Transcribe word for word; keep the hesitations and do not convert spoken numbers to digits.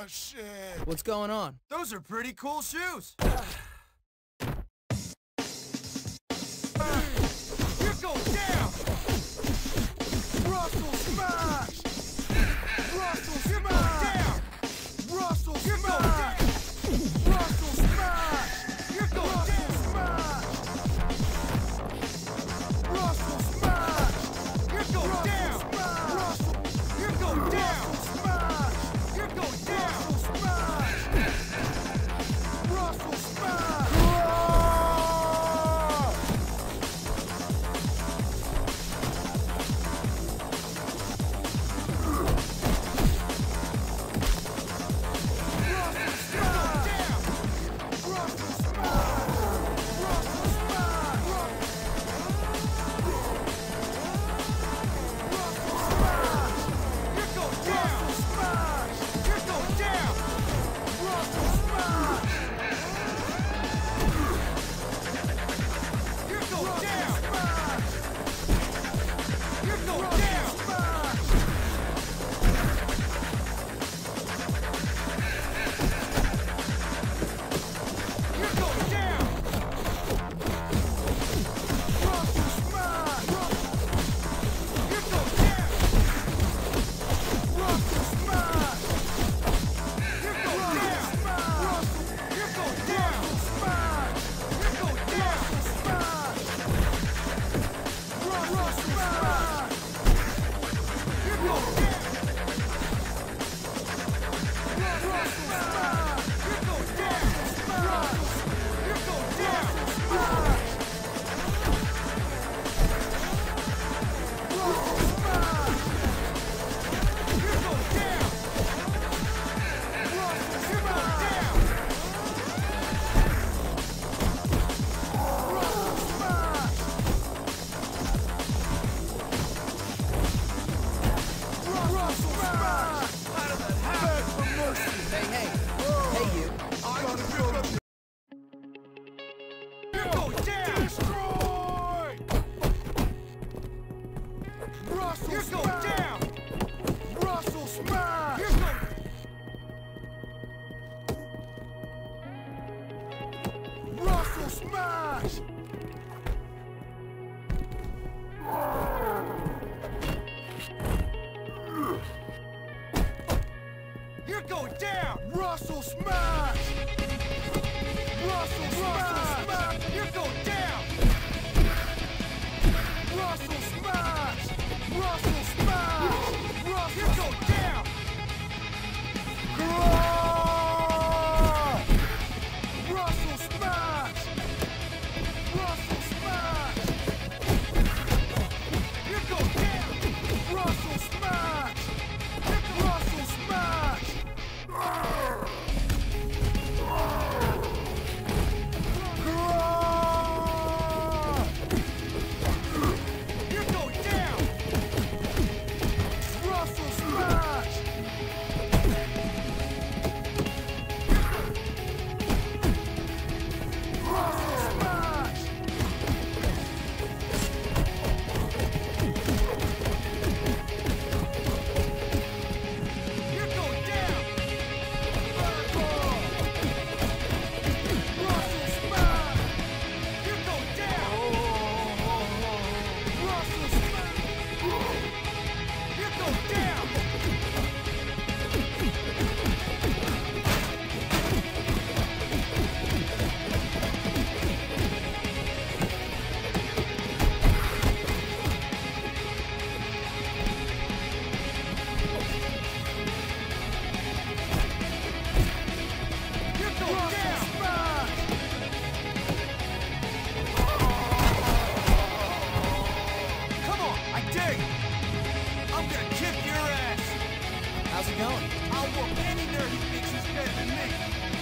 shit! What's going on? Those are pretty cool shoes! You go down! Russell smash! Russell smash! Down! Russell smash! Russell smash! You go down! Smash! Russell smash! You go down! Russell! You go down! Smash! You go down! Smash! Russell smash! Smash! You go down! Russell smash! Russell smash! You go down! Russell smash! Russell smash! Russell, you go down! Russell smash! Russell smash! You go down! Russell smash! Russell smash! You go down! Russell smash! How's it going? I'll whoop any nerd who thinks he's better than me.